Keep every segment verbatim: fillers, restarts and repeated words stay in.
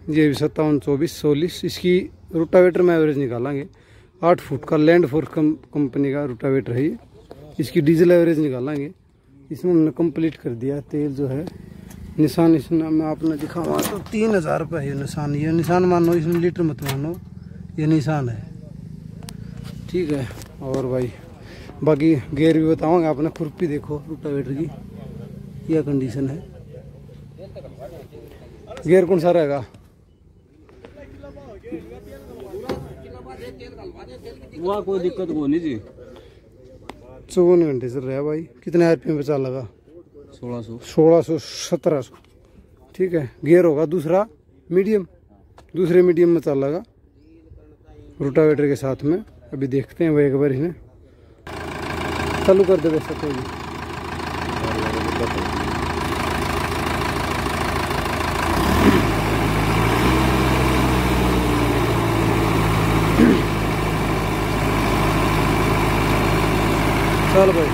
ये भी सत्तावन चौबीस सोलीस। इसकी रोटावेटर में एवरेज निकालेंगे। आठ फुट का लैंड फोर्स कम, कंपनी का रोटावेटर है ये। इसकी डीजल एवरेज निकालेंगे। इसमें हमने कंप्लीट कर दिया। तेल जो है निशान, इसमें मैं आपने दिखाऊंगा तो तीन हज़ार रुपये है निशान। ये निशान मानो, इसमें लीटर मत मानो, ये निशान है, ठीक है। और भाई बाकी गियर भी बताऊंगा आपने। खुरपी देखो रोटावेटर की क्या कंडीशन है। गियर कौन सा रहेगा? वहाँ कोई दिक्कत को नहीं जी। चौवन घंटे चल रहा है भाई। कितने आरपीएम पे चल लगा? सोलह सौ सोलह सौ सत्रह सौ ठीक है। गियर होगा दूसरा मीडियम, दूसरे मीडियम में चल लगा रोटावेटर के साथ में। अभी देखते हैं भाई एक बार इन्हें चालू कर दे वैसे कोई भी। चल भाई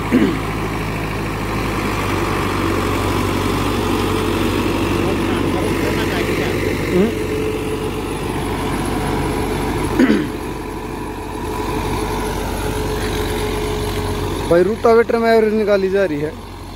भाई रोटावेटर में एवरेज निकाली जा रही है।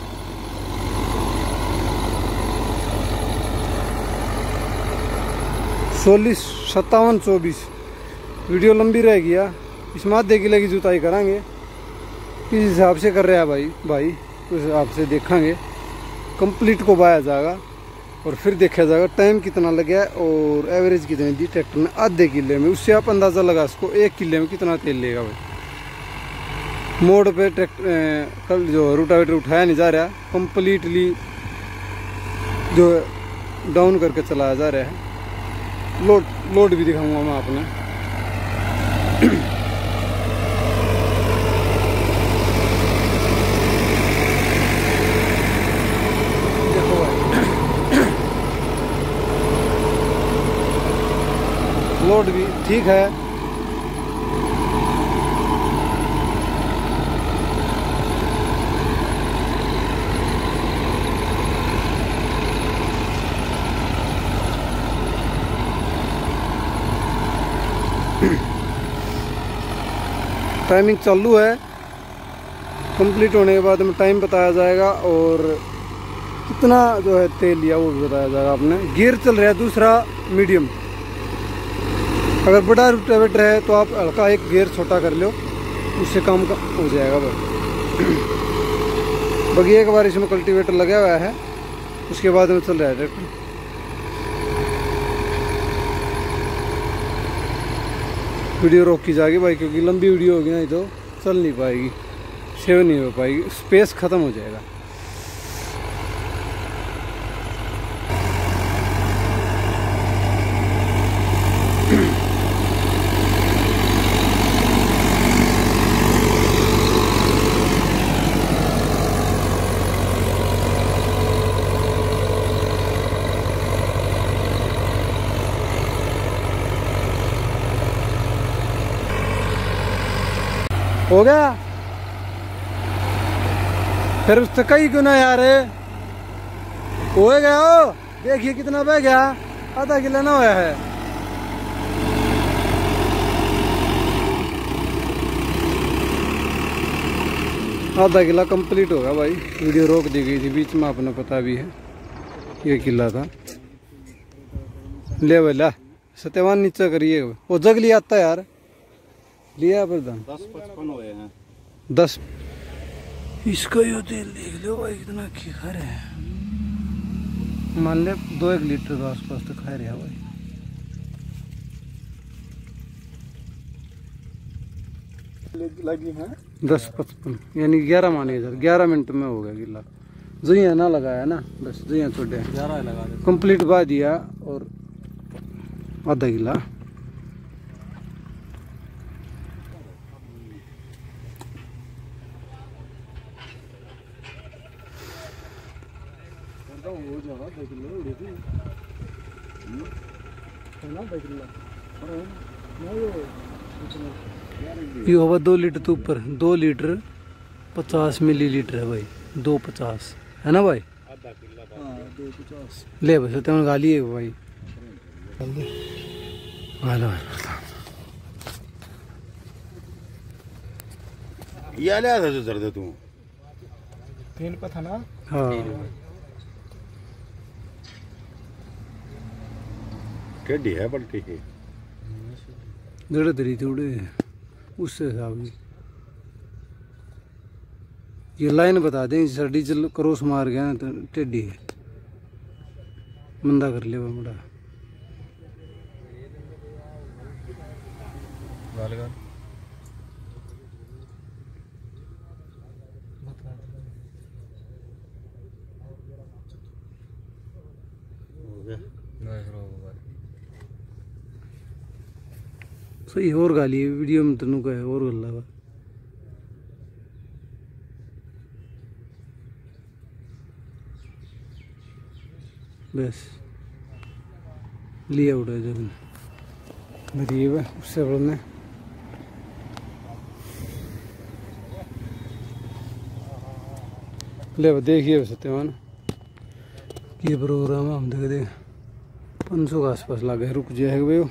सोलीस सत्तावन चौबीस। वीडियो लंबी रह गया। इसमें आधे किले की जुताई करांगे। किस हिसाब से कर रहा है भाई भाई उस हिसाब से देखेंगे। कंप्लीट को बाया जाएगा और फिर देखा जाएगा टाइम कितना लगा और एवरेज कितनी दी ट्रैक्टर ने आधे किले में। उससे आप अंदाज़ा लगा इसको एक किले में कितना तेल लेगा भाई। मोड़ पे ट्रैक्टर कल जो रोटावेटर उठाया नहीं जा रहा, कंप्लीटली जो डाउन करके चलाया जा रहा है। लोड लोड भी दिखाऊंगा मैं आपने। देखो भाई लोड भी ठीक है। टाइमिंग चालू है। कंप्लीट होने के बाद में टाइम बताया जाएगा और कितना जो है तेल लिया वो भी बताया जाएगा आपने। गियर चल रहा है दूसरा मीडियम। अगर बड़ा रोटावेटर है तो आप हल्का एक गियर छोटा कर लो, उससे काम का हो जाएगा भाई। बाकी एक बार इसमें कल्टीवेटर लगा हुआ है, उसके बाद में चल रहा है ट्रैक्टर। वीडियो रोक की जाएगी भाई, क्योंकि लंबी वीडियो होगी नहीं तो चल नहीं पाएगी, सेव नहीं हो पाएगी, स्पेस ख़त्म हो जाएगा। हो गया फिर उससे कई गुना यार हो गया। हो देखिए कितना बह गया, आधा किलो ना होया है। आधा किला कंप्लीट होगा भाई। वीडियो रोक दी गई थी बीच में, आपने पता भी है ये किला था। ले भाई ला सत्यवान नीचे करिए। वो जग लिया आता यार, लिया प्रधान दस पचपन हुए हैं। दस इसका यो तेल देख लो भाई कितना खा रहे हैं। मान ले दो एक लीटर के आसपास तो खा रहे हैं भाई। लगी है दस पचपन यानी ग्यारह माने इधर ग्यारह मिनट में हो गया गिला। जुइया ना लगाया ना, बस जुइया छोटे ग्यारह लगा दे कंप्लीट बा दिया और आधा गिला। ये होगा दो लीटर तो ऊपर, दो लीटर पचास मिलीलीटर है भाई, दो पचास है ना भाई। आधा किला दो पचास ले बस गाली है भाई। ये आल्या था जो जर तू तीन पे था ना। हाँ टेढ़ी है पलटी की जड़ दरी थोड़े उससे हिसाब से ये लाइन बता दें सर डीजल क्रॉस मार गया ना तो टेढ़ी है मंदा कर ले बड़ा सही और गाली है वीडियो में तेन कहे और गल्ला वा बस लिया उड़ा जब गरीब है उससे बोलने ले देखिए सत्यवान ये प्रोग्राम हम देख दे पाँच सौ के आसपास लगे रुक जाएगा भाई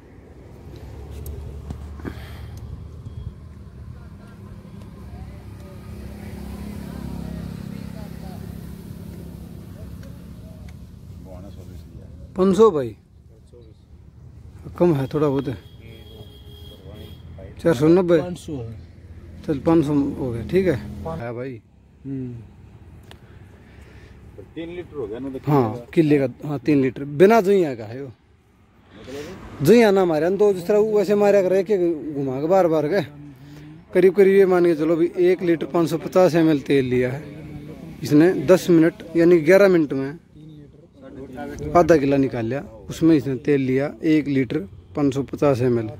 पाँच सौ भाई कम है थोड़ा बहुत है चार सौ नब्बे चल पाँच सौ हो गया ठीक है है भाई तीन लीटर हो गया ना हाँ किले का हाँ तीन लीटर बिना जुइया का है वो जुइया ना मारे तो जिस तरह वैसे मारे कर के घुमा के बार बार के करीब करीब ये मान के चलो भी एक लीटर पाँच सौ पचास एम एल तेल लिया है इसने दस मिनट यानी ग्यारह मिनट में आधा किला निकाल लिया उसमें इसने तेल लिया एक लीटर पाँच सौ पचास एम एल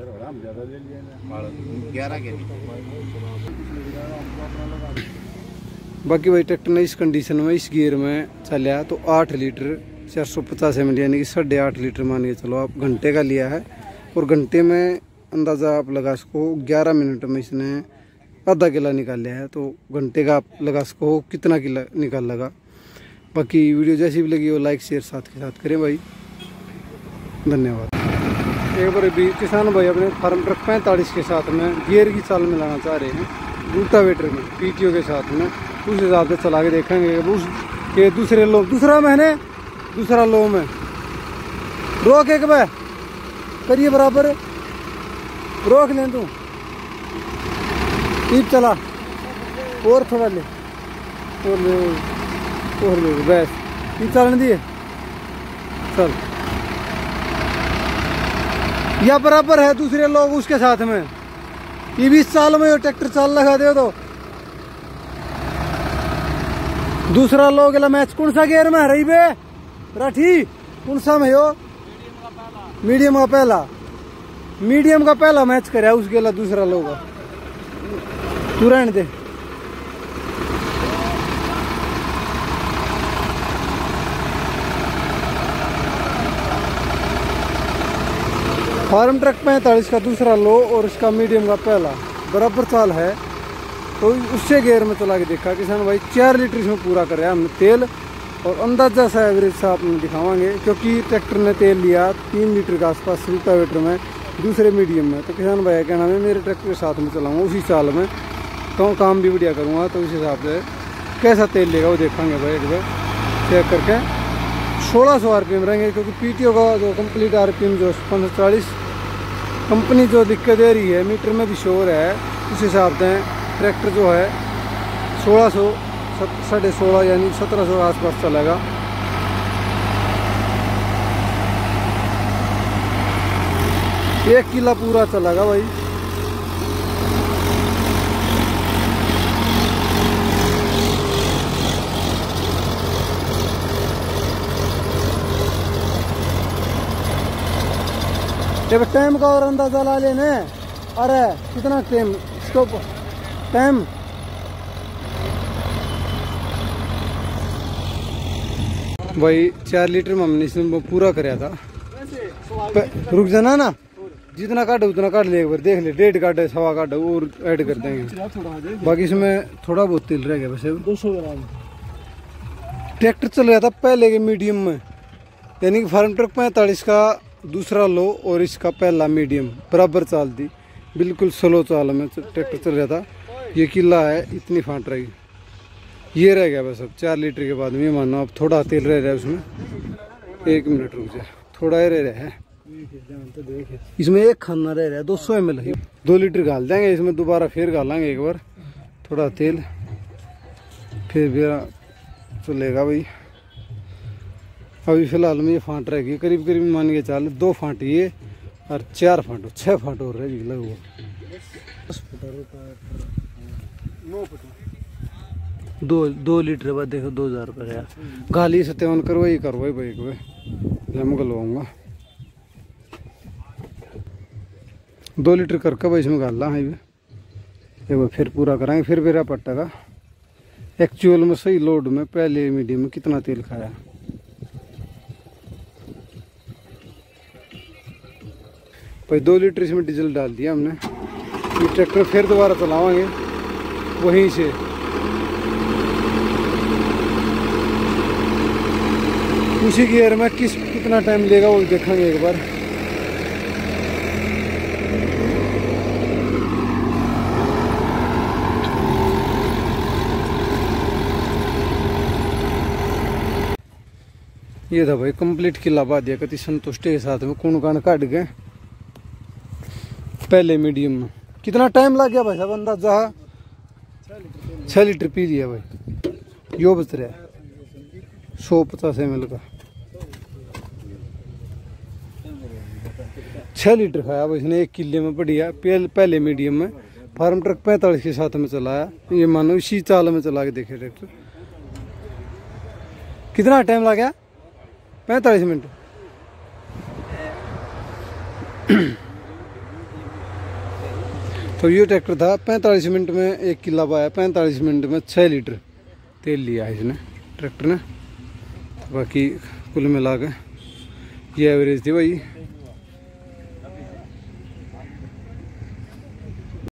बाकी भाई ट्रैक्टर ने इस कंडीशन में इस गियर में चलिया तो आठ लीटर चार सौ पचास एम एल यानी कि साढ़े आठ लीटर मान के चलो आप घंटे का लिया है और घंटे में अंदाज़ा आप लगा सको ग्यारह मिनट में इसने आधा किला निकाल लिया है तो घंटे का आप लगा सको कितना किला निकाल लगा। बाकी वीडियो जैसी भी लगी हो लाइक शेयर साथ के साथ करें भाई धन्यवाद। एक बार भी किसान भाई अपने फार्म ट्रक पैंतालीस के साथ में गियर की चाल मिलाना चाह रहे हैं रूटावेटर में पीटीओ के साथ में उस हिसाब से चला के देखेंगे उस के दूसरे लो दूसरा महीने दूसरा लो में रोक एक बार करिए बराबर रोक लें तू टीप चला और थोड़ा ले और ले और ले बस टीप चलने दिए चल या बराबर है दूसरे लोग उसके साथ में ये बीस साल में ट्रैक्टर चाल लगा दे तो दूसरा लोग मैच कौन सा गियर में है रही बे राठी कौन सा में हो मीडियम का पहला मीडियम का पहला मैच करे उस गेला दूसरा लोग तू रहने दे फार्म ट्रक पैंतालीस का दूसरा लो और इसका मीडियम का पहला बराबर चाल है तो उससे गेयर में चला के देखा किसान भाई चार लीटर इसमें पूरा कर रहा है हमने तेल और अंदाजा सा एवरेज सा आप दिखावांगे क्योंकि ट्रैक्टर ने तेल लिया तीन लीटर के आसपास रूटावेटर में दूसरे मीडियम में तो किसान भाई कहना मैं मेरे ट्रैक्टर के साथ में चलाऊँगा उसी साल में तो काम भी बढ़िया करूँगा तो उस हिसाब से कैसा तेल लेगा वो देखेंगे भाई एक बार चेक करके सोलह सौ आर पी एम रहेंगे क्योंकि पी टी ओ का जो कम्प्लीट आर पी एम जो पाँच सौ चालीस कंपनी जो दिक्कत दे रही है मीटर में भी शोर है उस हिसाब से ट्रैक्टर जो है सोलह सौ साढ़े सोलह यानी सत्रह सौ आस पास चलेगा। एक किला पूरा चलेगा भाई जब टाइम का और अंदाजा ला लेने अरे कितना टाइम स्टॉप टाइम भाई चार लीटर में हमने इसमें पूरा कराया था रुक जाना ना जितना काटे उतना काट ले एक बार देख ले डेढ़ काटे सवा काटे और ऐड कर देंगे बाकी इसमें थोड़ा बहुत तेल रह गया वैसे दो सौ ग्राम ट्रैक्टर चल रहा था पहले के मीडियम में यानी कि फार्म ट्रक पैंतालीस का दूसरा लो और इसका पहला मीडियम बराबर चाल दी, बिल्कुल स्लो चाल में ट्रैक्टर चल रहा था। ये किला है, इतनी फांट रही, ये रह गया बस। अब चार लीटर के बाद में मानो अब थोड़ा तेल रह रहा है उसमें। एक मिनट रुक जाए, थोड़ा ही रह रहा है इसमें, एक खाना रह रहा है दो सौ एम एल। दो लीटर डाल देंगे इसमें, दोबारा फिर डालेंगे एक बार थोड़ा तेल, फिर भी चलेगा भाई। अभी फिलहाल में ये फांट रहेगी करीब करीब मान के चाल दो फांट ये और चार फांट छः फांट और रहेगी लगभग। दो दो लीटर बाद देखो दो हजार रुपये यार, गाली सत्यावन करवाई करवाई भाई को मैं गलवाऊँगा। दो लीटर करके भाई इसमें गाला है एक बार फिर पूरा कराएंगे। फिर मेरा पट्टा का एक्चुअल में सही लोड में पहले मीडियम में कितना तेल खाया। भाई दो लीटर इसमें डीजल डाल दिया हमने। ये ट्रैक्टर फिर दोबारा चलावांगे वहीं से। उसी गियर में किस कितना टाइम लेगा वो देखेंगे एक बार। ये था भाई कंप्लीट किला बा दिया कति संतुष्टि के साथ में कौन कान काट गए पहले मीडियम में। कितना टाइम लग गया भाई साहब अंदाजा? छः लीटर पी लिया भाई। यो बच रहा है सौ पचास एम एल का, छः लीटर खाया भाई इसने एक किले में बढ़िया पहले मीडियम में। फार्म ट्रक पैंतालीस के साथ में चलाया, ये मानो इसी चाल में चला के देखे ट्रैक्टर। कितना टाइम लग गया? पैंतालीस मिनट। तो ये ट्रैक्टर था पैंतालीस मिनट में एक किला पाया, पैंतालीस मिनट में छः लीटर तेल लिया है इसने ट्रैक्टर ने। बाकी कुल मिला के ये एवरेज थी भाई।